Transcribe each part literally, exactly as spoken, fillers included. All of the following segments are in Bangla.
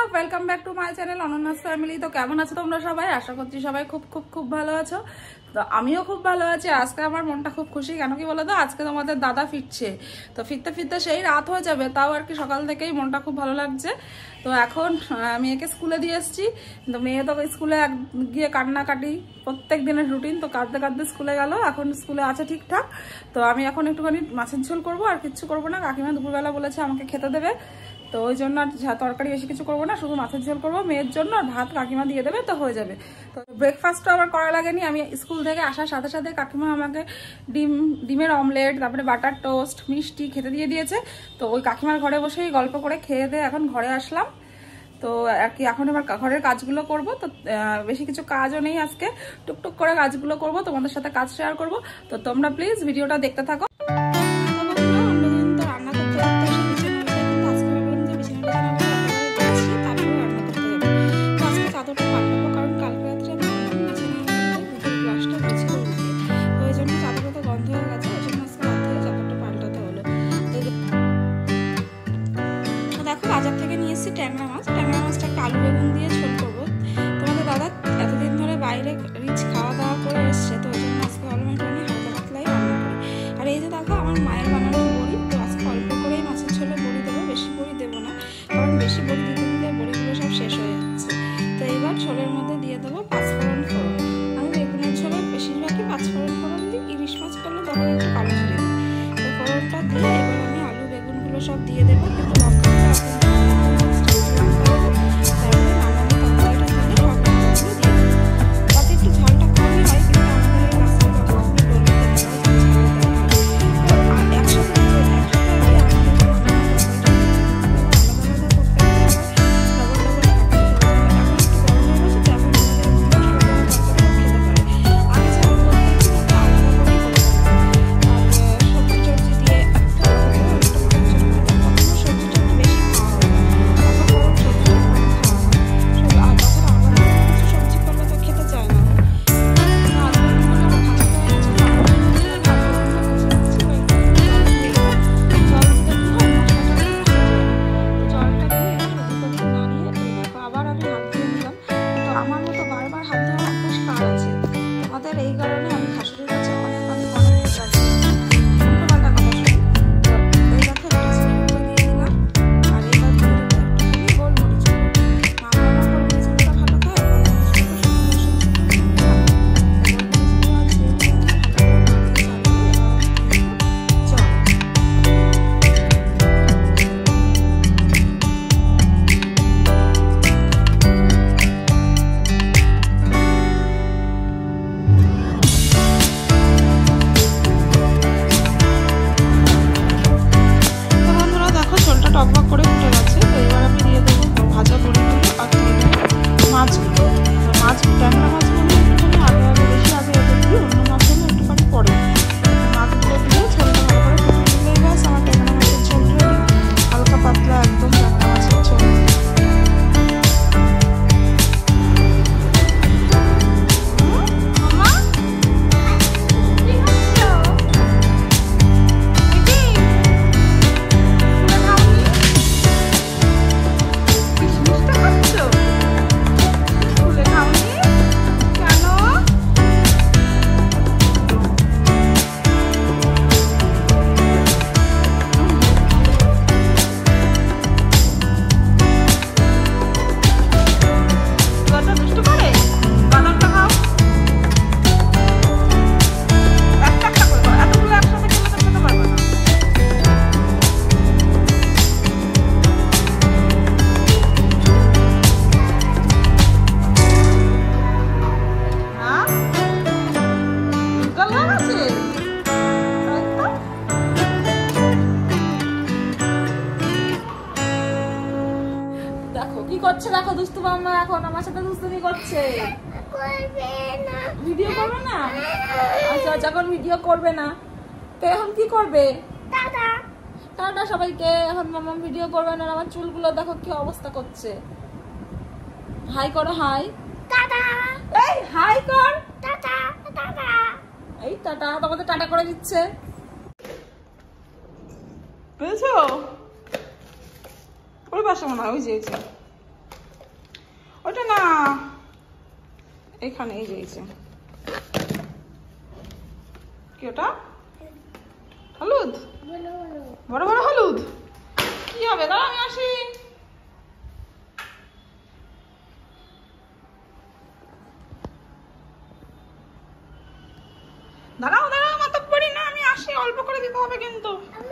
Welcome back to my channel Ananyas family. তো কেমন আছো তোমরা সবাই? আশা করছি সবাই খুব খুব খুব ভালো আছো। তো আমিও খুব ভালো আছি। আজকে আমার মনটা খুব খুশি, কেন কি বলো তো, আজকে তোমাদের দাদা ফিরছে। তো ফিরতে ফিরতে সেই রাত হয়ে যাবে, তাও আর কি সকাল থেকেই মনটা খুব ভালো লাগছে। তো এখন মেয়েকে স্কুলে দিয়ে এসেছি। তো মেয়ে তো স্কুলে গিয়ে কান্নাকাটি, প্রত্যেক দিনের রুটিন। তো কাঁদতে কাঁদতে স্কুলে গেল, এখন স্কুলে আছে ঠিকঠাক। তো আমি এখন একটুখানি মাছের ঝোল করবো, আর কিচ্ছু করবো না। কাকিমা দুপুরবেলা বলেছে আমাকে খেতে দেবে, তো ওই জন্য আর তরকারি বেশি কিছু করবো না, শুধু মাছের ঝোল করবো মেয়ের জন্য, আর ভাত কাকিমা দিয়ে দেবে, তো হয়ে যাবে। তো ব্রেকফাস্টও আমার করা লাগেনি, আমি স্কুল থেকে আসার সাথে সাথে কাকিমা আমাকে ডিম ডিমের অমলেট, তারপরে বাটার টোস্ট, মিষ্টি খেতে দিয়ে দিয়েছে। তো ওই কাকিমার ঘরে বসেই গল্প করে খেয়ে দিয়ে এখন ঘরে আসলাম। তো আর কি এখন এবার ঘরের কাজগুলো করব। তো বেশি কিছু কাজও নেই আজকে, টুকটুক করে কাজগুলো করব, তোমাদের সাথে কাজ শেয়ার করব। তো তোমরা প্লিজ ভিডিওটা দেখতে থাকো। বাজার থেকে নিয়ে এসেছি ট্যাংরা মাছ। ট্যাংরা মাছটা একটা আলু বেগুন দিয়ে ঝোল করবো। তোমাদের দাদা এতদিন ধরে বাইরে রিচ খাওয়া দাওয়া করে এসছে, তো ওই জন্য আজকে ভালো একটুখানি হালকা পাতলাই রান্না করি। আর এই যে দেখো আমার মায়ের বানানো বড়ি, তো আজকে অল্প করেই মাছের ঝোলে বড়ি দেবো, বেশি বড়ি দেবো না, কারণ বেশি বড়ি দিতে দিতে বড়িগুলো সব শেষ হয়ে যাচ্ছে। তো এবার ঝোলের মধ্যে দিয়ে দেবো পাঁচফোড়ন ফোড়ন। আমি বেগুনের ঝোলে বেশিরভাগই পাঁচফোড়ন ফোড়ন দিই, ইলিশ মাছ করলে তখন একটু কালো জিরে দিই। তো ফোড়নটা দিয়ে এবার আমি আলু বেগুনগুলো সব দিয়ে দেবো, কিন্তু লঙ্কাটা দেখো দুষ্টু মাম্মা এখন আমার সাথে দুষ্টুমি করছে। ভিডিও করবে না? আচ্ছা যখন ভিডিও করবে না তো এখন কি করবে? টাটা টাটা সবাইকে। এখন মাম্মা ভিডিও করবে না, আমার চুলগুলো দেখো কি অবস্থা করছে। হাই করো, হাই টাটা। এই হাই কর, টাটা টাটা। এই টাটা, তোমাদের টাটা করে দিচ্ছে, বুঝছো? ওই পাশে মনে হয় ওই যে না, এখানে এই যে কি ওটা হলুদ, বড় বড় হলুদ। কি হবে দাঁড়া আমি আসি। দাঁড়াও দাঁড়াও মাথা পড়ি না, আমি আসি, অল্প করে দিতে হবে কিন্তু।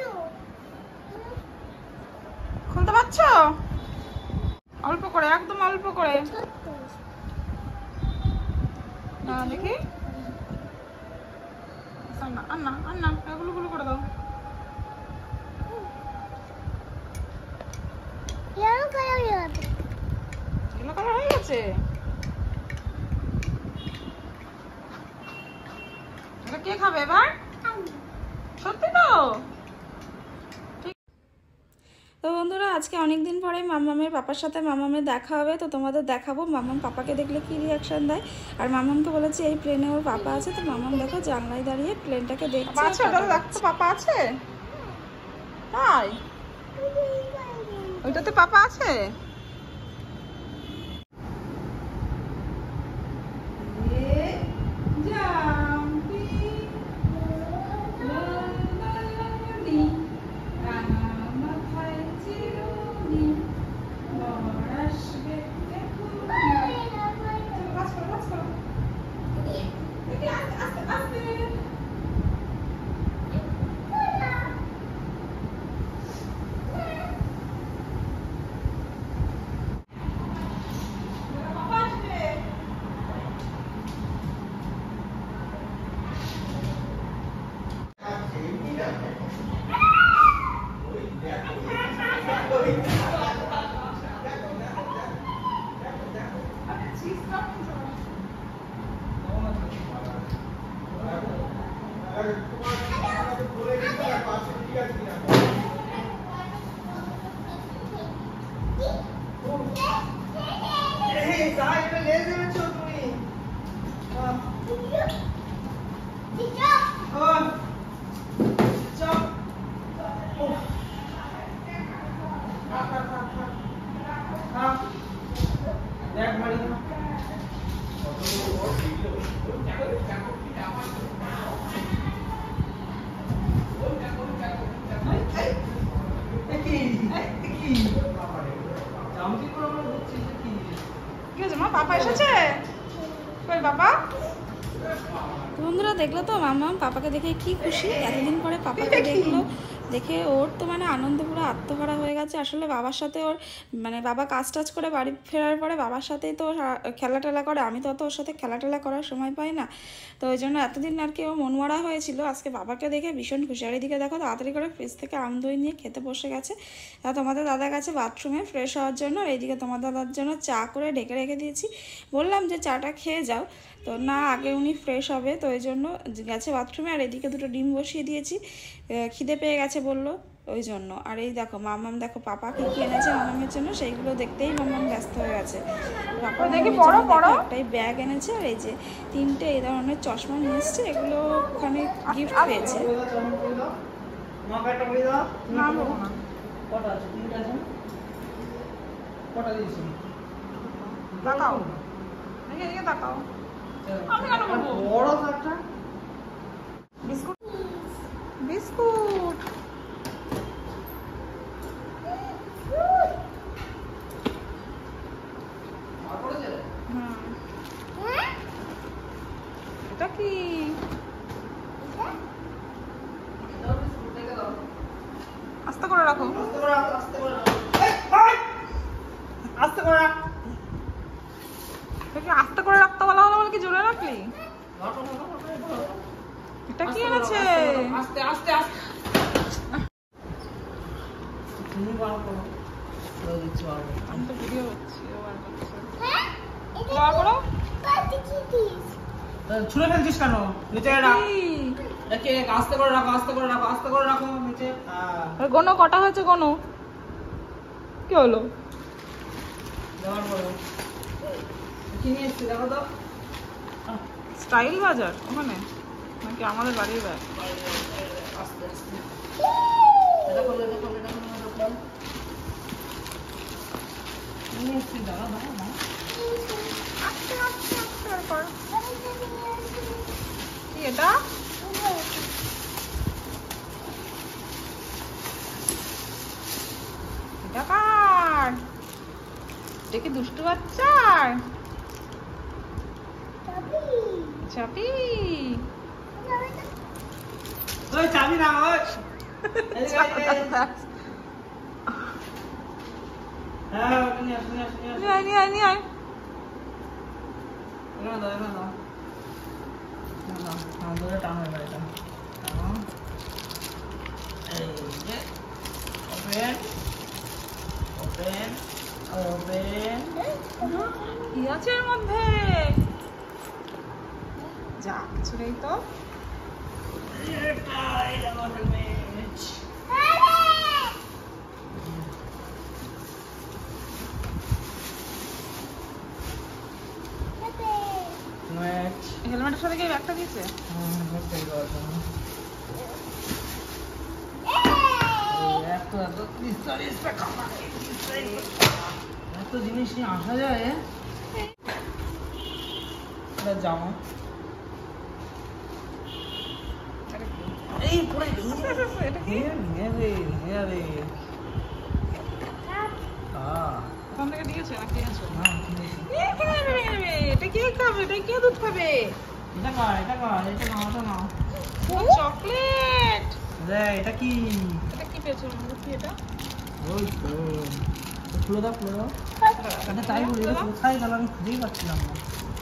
খুলতে পারছো? অল্প করে, একদম অল্প করে না, দেখি আন্না আন্না আন্না এগুলো গুলো করে দাও। এগুলো কালার হয়ে গেছে। এটা কে খাবে এবার? সত্যি তো? তো বন্ধুরা আজকে অনেকদিন পরে মামামের পাপার সাথে মামামের দেখা হবে, তো তোমাদের দেখাবো মামাম পাপাকে দেখলে কি রিয়াকশন দেয়। আর মামামকে বলেছে এই প্লেনে ওর পাপা আছে, তো মামাম দেখো জানলায় দাঁড়িয়ে প্লেনটাকে দেখছে। আচ্ছা ওটা দেখছো পাপা আছে? তাই ওইটাতে পাপা আছে? বন্ধুরা দেখলো তো মামা পাপাকে দেখে কি খুশি, এতদিন পরে পাপাকে দেখলো, দেখে ওর তো মানে আনন্দ পুরো আত্মহারা হয়ে গেছে। আসলে বাবার সাথে ওর মানে বাবা কাজ টাজ করে বাড়ি ফেরার পরে বাবার সাথেই তো খেলা টেলা করে, আমি তো অত ওর সাথে খেলা টেলা করার সময় পাই না, তো ওই জন্য এতদিন আর কি ও মনমরা হয়েছিল। আজকে বাবাকে দেখে ভীষণ খুশি। আর এদিকে দেখো তাড়াতাড়ি করে ফ্রিজ থেকে আম দই নিয়ে খেতে বসে গেছে। তা তোমাদের দাদা গেছে বাথরুমে ফ্রেশ হওয়ার জন্য, আর এইদিকে তোমার দাদার জন্য চা করে ঢেকে রেখে দিয়েছি, বললাম যে চাটা খেয়ে যাও, তো না আগে উনি ফ্রেশ হবে, তো ওই জন্য গেছে বাথরুমে। আর এদিকে দুটো ডিম বসিয়ে দিয়েছি, খিদে পেয়ে গেছে বললো ওই জন্য। আর এই দেখো মামাম দেখো পাপা কি কি এনেছে মামামের জন্য, সেইগুলো দেখতেই মামাম ব্যস্ত হয়ে গেছে। পাপা দেখি বড় বড় একটাই ব্যাগ এনেছে, আর এই যে তিনটে এই ধরনের চশমা নিয়ে এসছে, এগুলো ওখানে গিফট পেয়েছে। তাকাও এদিকে তাকাও, আমি কেন বলবো? বড় একটা বিস্কুট, বিস্কুট এটা কি? আস্তে করে রাখো, আস্তে করে রাখো, আস্তে করে রাখো, আস্তে করে রাখ। আস্তে করে রাখতে বলা হলো বলে কি জোরে রাখলি? এটা কি এনেছে? আস্তে আস্তে আস্তে তুমি বার করো, আমি তো ভিডিও করছি। বার করো, ছুঁড়ে ফেলছিস কেন? নিচে রাখ, দেখে আস্তে করে রাখো, আস্তে করে রাখো, আস্তে করে রাখো নিচে। গোনো কটা হয়েছে? গোনো কি হলো? বার করো, কি নিয়ে এসেছি দেখো তো। স্টাইল বাজার ওখানে নাকি আমাদের বাড়ির ব্যাগ? আস্তে আস্তে দেখো দেখো দেখো নিয়ে এসেছি, দাঁড়া দাঁড়া দাঁড়া কি এটা? এটা কার? এটা কি দুষ্টু বাচ্চার? চাবি। ওই চাবি না ওই। হ্যাঁ ওটা নিয়ে আসুন আসুন আসুন। নিয়ে আয় নিয়ে আয় নিয়ে আয়। এখানে দাও এখানে দাও। না না আমাদের টান হয়ে গেছে। টান। এই যে ওপেন ওপেন ওপেন। কি আছে এর মধ্যে? যা কিছু নেই তো। এটা এটা হেলমেট। হেলমেট। হেলমেটের সাথে কি ব্যাগটা দিয়েছে? হুম হেলমেট তৈরি করার জন্য। এত এত বিস্তারিত এত জিনিস নিয়ে আসা যায়। এটা জামা। এই পড়ে এটা কি? ভেঙে রে ভেঙে যাবে। হ্যাঁ ওখান থেকে দিয়েছে নাকি আছে? না কিনেছি। এ কি খাবে ভেঙে যাবে? এটা কে খাবে? এটা কে দুধ খাবে? এটা কার এটা কার এটা নাও এটা নাও। চকলেট। রে এটা কি? এটা কি পেয়েছো? কি এটা? ওই তো খুলে দাও খুলে দাও। এটা তাই বলি এটা কোথায় গেল আমি খুঁজেই পাচ্ছিলাম না।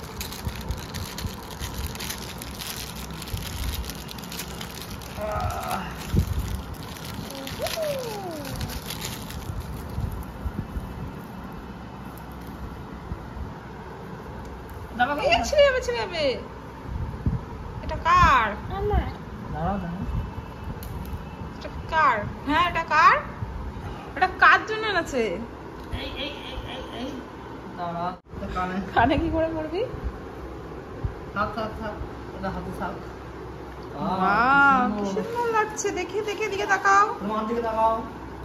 দাদা ভাই ছিড়ে যাবে ছিড়ে যাবে। এটা কার? দাঁড়াও দাঁড়াও। এটা কার? হ্যাঁ এটা কার? এটা কার জন্য আছে? এই এই এই এই এই দাঁড়া তো কানে কানে কি করে করবি? থাক থাক থাক এটা হাতে থাক। ওয়াও কি সুন্দর লাগছে। দেখে দেখে দিকে তাকাও। তোমার দিকে তাকাও।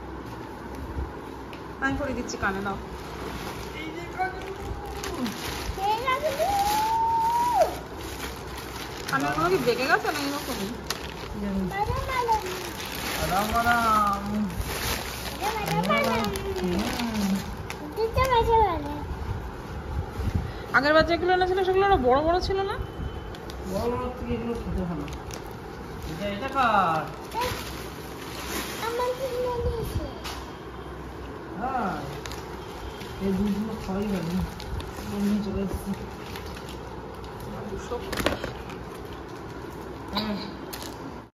আমি পরে দিচ্ছি কানে নাও। এই যে কানে কানের গুলো কি বেঁকে গেছে না এরকমই? আরাম আরাম। আগের বার যেগুলো না ছিল সেগুলো আরো বড় বড় ছিল না? বড় বড় থেকে এগুলো খেতে ভালো। এটা এটা কার? হ্যাঁ এই দুধগুলো খাওয়াই ভালো। নিয়ে চলে এসেছি। দুশো। হুম